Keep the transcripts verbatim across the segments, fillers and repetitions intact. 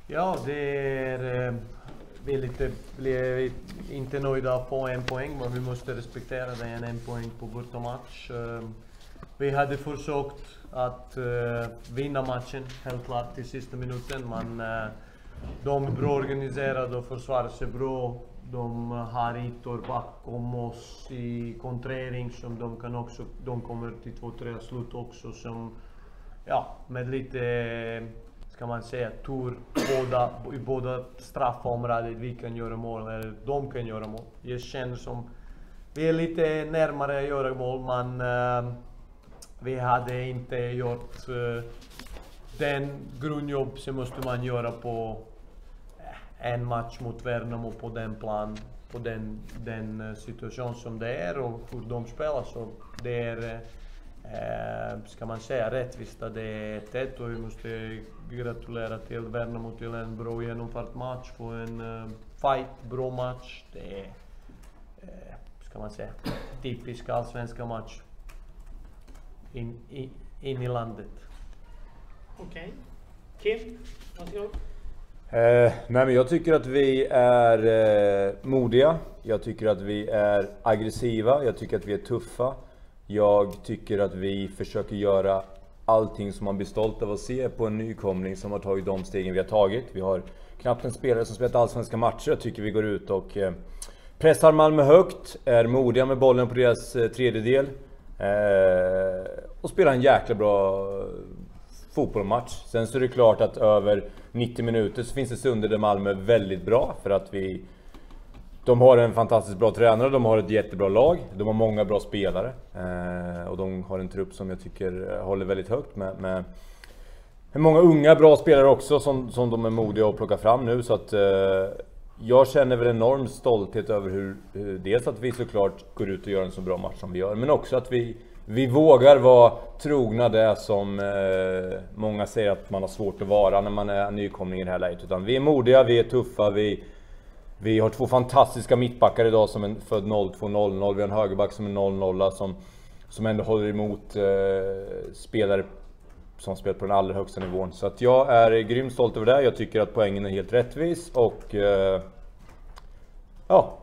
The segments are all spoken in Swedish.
Ja, det är... Vi är lite, blir inte nöjda på en poäng, men vi måste respektera det, en, en poäng på bortamatch. Vi hade försökt att uh, vinna matchen, helt klart, i sista minuten, men uh, de är bra organiserade och försvarar sig bra. De har ytor bakom oss i kontrering som de kan också, de kommer till två tre slut också som, ja, med lite, ska man säga, tur båda, i båda straffområdet vi kan göra mål, eller de kan göra mål. Jag känner som, vi är lite närmare att göra mål, men uh, vi hade inte gjort uh, den grundjobb som måste man göra på en match mot Värnamo på den plan, på den, den situation som det är och hur de spelar. Så det är, eh, ska man säga, rättvist att det är ett och vi måste gratulera till Värnamo till en bra genomförd match, på en uh, fight, bra match. Det är, eh, ska man säga, typisk allsvenska match in, in, in i landet. Okej. Okay. Kim, varsågod. Eh, nej men jag tycker att vi är eh, modiga, jag tycker att vi är aggressiva, jag tycker att vi är tuffa. Jag tycker att vi försöker göra allting som man blir stolt av att se på en nykomling som har tagit de stegen vi har tagit. Vi har knappt en spelare som spelat allsvenska matcher. Jag tycker vi går ut och eh, pressar Malmö högt, är modiga med bollen på deras eh, tredjedel eh, och spelar en jäkla bra fotbollsmatch. Sen så är det klart att över nittio minuter så finns det stunder där Malmö är väldigt bra, för att vi de har en fantastiskt bra tränare, de har ett jättebra lag, de har många bra spelare eh, och de har en trupp som jag tycker håller väldigt högt med, med många unga bra spelare också som, som de är modiga att plocka fram nu. Så att eh, jag känner väl enorm stolthet över hur, hur dels att vi såklart går ut och gör en så bra match som vi gör, men också att vi Vi vågar vara trogna det som eh, många säger att man har svårt att vara när man är nykomling i det här läget. Utan vi är modiga, vi är tuffa, vi, vi har två fantastiska mittbackar idag som är född noll två noll noll. Vi har en högerback som är noll noll som, som ändå håller emot eh, spelare som spelar på den allra högsta nivån. Så att jag är grymt stolt över det. Jag tycker att poängen är helt rättvis och eh, ja.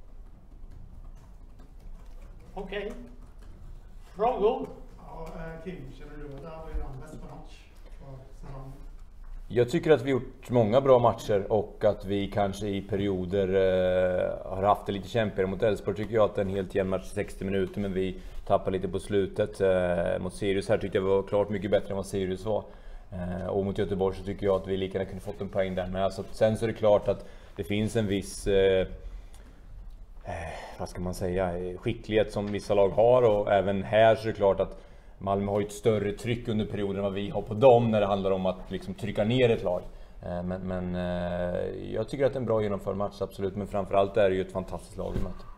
Okej. Okay. Frågor? Ja, Kim, känner du att det här var ju den bästa match för säsongen? Jag tycker att vi gjort många bra matcher och att vi kanske i perioder eh, har haft det lite kämpigare. Mot Elfsborg tycker jag att det är en helt jämn match, sextio minuter, men vi tappar lite på slutet. Eh, mot Sirius här tyckte jag var klart mycket bättre än vad Sirius var. Eh, och mot Göteborg så tycker jag att vi lika gärna kunde fått en poäng där. Men alltså, sen så är det klart att det finns en viss eh, eh, vad ska man säga, skicklighet som vissa lag har, och även här så är det klart att Malmö har ett större tryck under perioden än vad vi har på dem när det handlar om att liksom trycka ner ett lag. Eh, men men eh, jag tycker att det är en bra genomförd match, absolut, men framförallt är det ju ett fantastiskt lag i möte.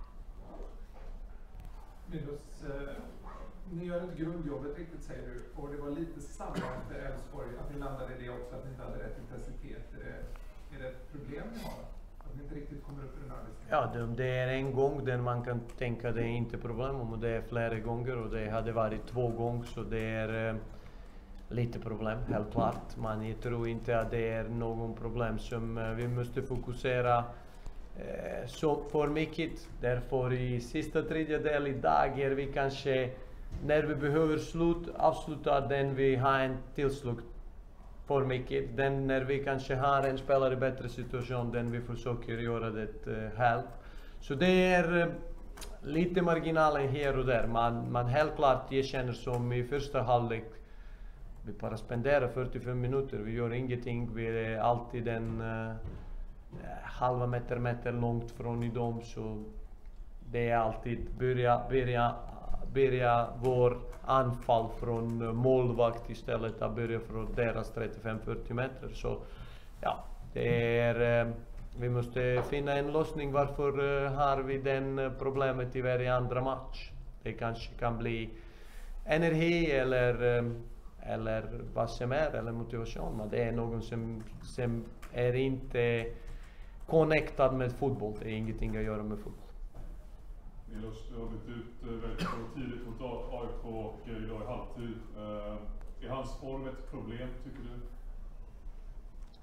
Minus, eh, ni gör inte grundjobbet riktigt, säger du, och det var lite samma efter Elfsborg, att ni landade i det också, att ni inte hade rätt intensitet. Är det, är det ett problem ni har? Att ni inte riktigt kommer upp i den här listan? Ja, det, det är en gång där man kan tänka det är inte problem, och det är flera gånger, och det hade varit två gånger, så det är eh, lite problem, helt klart. Men jag tror inte att det är någon problem som eh, vi måste fokusera eh, så för mycket. Därför i sista tredjedel idag är vi kanske, när vi behöver slut, avsluta den vi har en tillslut för mycket. Den när vi kanske har en spelare i bättre situation, den vi försöker göra det uh, helt. Så det är uh, lite marginalen här och där. Man, man helt klart, jag känner som i första halvlek, vi bara spenderar fyrtiofem minuter, vi gör ingenting, vi är alltid en uh, halva meter, meter långt från i dem, så det är alltid börja, börja börja vår anfall från målvakt istället att börja från deras trettiofem till fyrtio meter. Så ja, det är, vi måste finna en lösning. Varför har vi den problemet i varje andra match? Det kanske kan bli energi eller, eller vad som är, eller motivation. Men det är någon som, som är inte connectad med fotboll. Det är ingenting att göra med fotboll. Milos, du har bytt ut väldigt tidigt mot A I K och idag i halvtid. Är hans form ett problem, tycker du?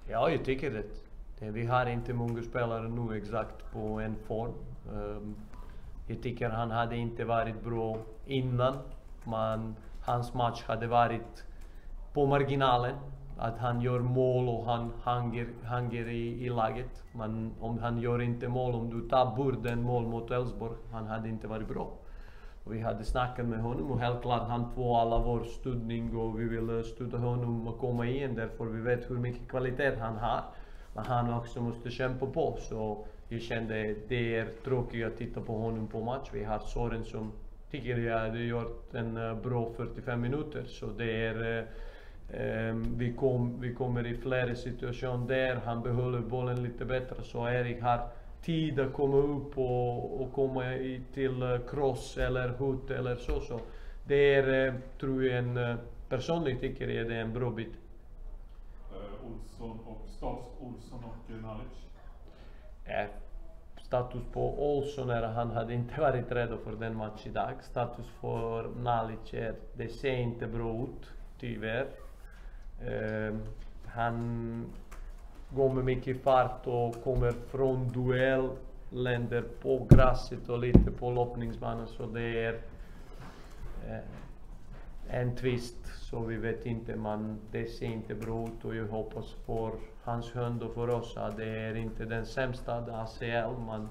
Ja, jag tycker det. det. Vi har inte många spelare nu exakt på en form. Um, jag tycker han hade inte varit bra innan, men hans match hade varit på marginalen. Att han gör mål och han hänger, hänger i, i laget. Men om han gör inte mål, om du tar bort den mål mot Elfsborg, han hade inte varit bra. Och vi hade snackat med honom och helt klart han får alla vår stödning och vi vill stödja honom och komma igen därför vi vet hur mycket kvalitet han har. Men han också måste kämpa på, så jag kände det är tråkigt att titta på honom på match. Vi har Soren som tycker jag hade gjort en bra fyrtiofem minuter, så det är Um, vi, kom, vi kommer i flera situationer där han behåller bollen lite bättre, så Erik har tid att komma upp och, och komma i, till uh, cross eller hot eller så. så. Det är, uh, tror jag, en uh, personligt tycker jag det är en bra bit. Uh, Olsson och Stas Olsson och uh, Nalic? Uh, status på Olsson är att han hade inte varit redo för den match idag. Status för Nalic är det ser inte bra ut, tyvärr. Uh, han går med mycket fart och kommer från duell, länder på gräset och lite på loppningsbanan, så det är uh, en twist, så vi vet inte, men det ser inte bra ut och jag hoppas för hans hund och för oss att det är inte den sämsta A C L, men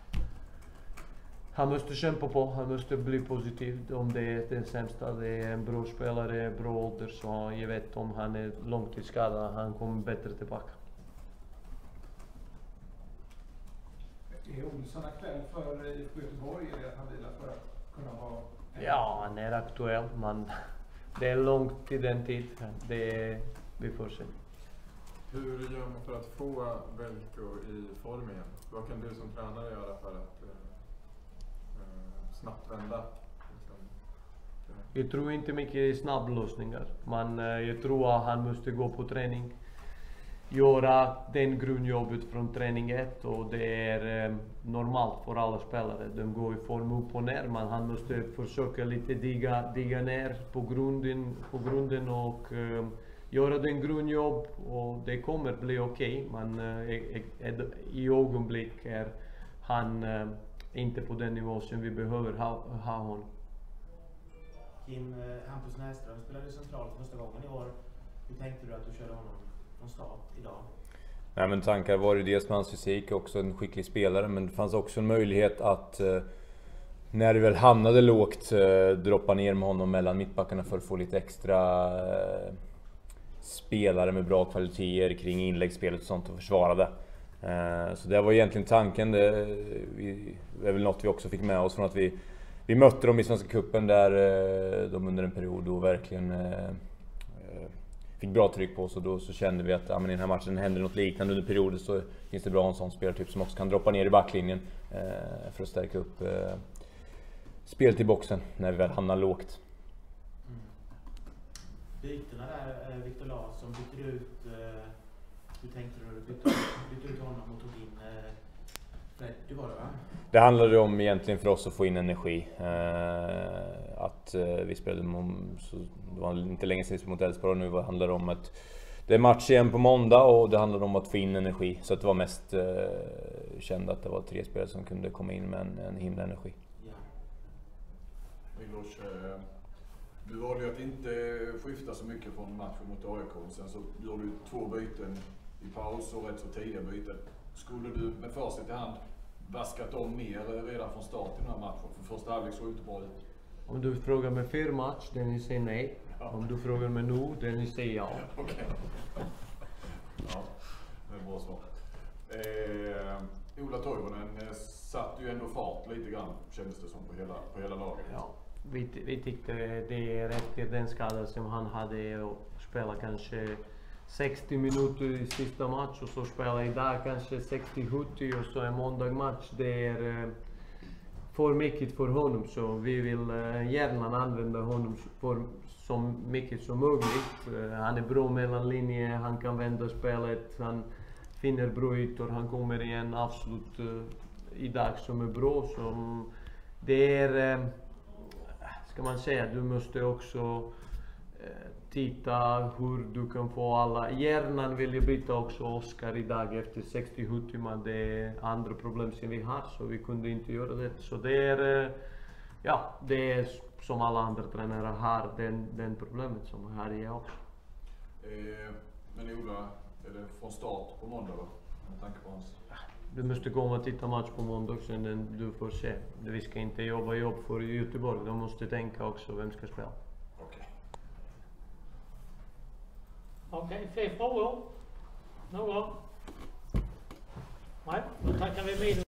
han måste kämpa på, han måste bli positiv. Om det är den sämsta, det är en bra spelare, bra ålder, så jag vet om han är långtidsskadad, han kommer bättre tillbaka. Är Olsson aktuell för I F K Göteborg, eller att han vilar för att kunna vara... Ja, han är aktuell, men det är långt till den tid. Det är, vi får se. Hur gör man för att få Velko i form igen? Vad kan du som tränare göra för att eh, snabbt vända? Liksom? Jag tror inte mycket i snabblösningar, men eh, jag tror att han måste gå på träning. Göra den grundjobbet från träning ett, och det är eh, normalt för alla spelare. De går i form upp och ner, men han måste försöka lite digga, digga ner på grunden, på grunden och eh, göra den grundjobb, och det kommer bli okej, okay, men eh, i ögonblick är han eh, inte på den nivå som vi behöver ha, ha honom. Kim, eh, Hampus Näsström spelade centralt första gången i år. Hur tänkte du att du körde honom från start idag? Nej, men tankar var det dels med hans fysik, också en skicklig spelare, men det fanns också en möjlighet att eh, när det väl hamnade lågt eh, droppa ner med honom mellan mittbackarna för att få lite extra eh, spelare med bra kvaliteter kring inläggsspelet och sånt och försvara det. Eh, så det var egentligen tanken. Det, vi, det är väl något vi också fick med oss från att vi, vi mötte dem i Svenska Cupen där eh, de under en period då verkligen eh, fick bra tryck på oss, och då så kände vi att ja, men i den här matchen händer något liknande under perioder, så finns det bra en sån spelartyp som också kan droppa ner i backlinjen eh, för att stärka upp eh, spelet i boxen när vi väl hamnar lågt. Mm. Bytena där, eh, Viktor Larsson bytte ut, eh, hur tänkte du när du bytte, bytte ut honom och tog in eh, Fred, det var det va? Det handlade om egentligen för oss att få in energi. Eh, att eh, vi spelade om, så det var inte länge sedan mot Elfsborg, nu handlar det om att det är match igen på måndag och det handlade om att få in energi. Så att det var mest eh, kände att det var tre spelare som kunde komma in med en, en himla energi. Ja. Milos, eh, du valde ju att inte skifta så mycket från matchen mot A I K. Sen så gör du två byten i paus och rätt så tidiga byten. Skulle du med facit i hand vaskat om mer redan från start i den här matchen? För första halvlek såg inte bra ut. Om du frågar mig för match, den ni säger nej. Ja. Om du frågar mig nu, den ni säger ja. Okej. Okay. Ja, det är bra svar. Eh, Ola Toivonen eh, satte ju ändå fart lite grann, kändes det som, på hela, på hela laget. Ja, vi, vi tyckte det är efter den skada som han hade och spela kanske sextio minuter i sista match och så spela idag kanske sextio sjuttio och så en måndagmatch. Det är eh, för mycket för honom, så vi vill eh, gärna använda honom för så mycket som möjligt. Eh, han är bra mellan linje, han kan vända spelet, han finner bra ytor, han kommer i en avslut eh, idag som är bra. Som det är, eh, ska man säga, du måste också titta hur du kan få alla. Hjärnan vill ju byta också Oscar idag efter sextio till sjuttio timmar. Det är andra problem som vi har, så vi kunde inte göra det. Så det är, eh, ja, det är som alla andra tränare har den, den problemet som har jag också. Eh, men Ola, är det från start på måndag då? Med tanke på hans... Du måste komma och titta match på måndag sen, den du får se. Vi ska inte jobba jobb för Göteborg, de måste tänka också vem ska spela. Okej. Okej, fler frågor? Någon? Nej, då tackar vi vidare.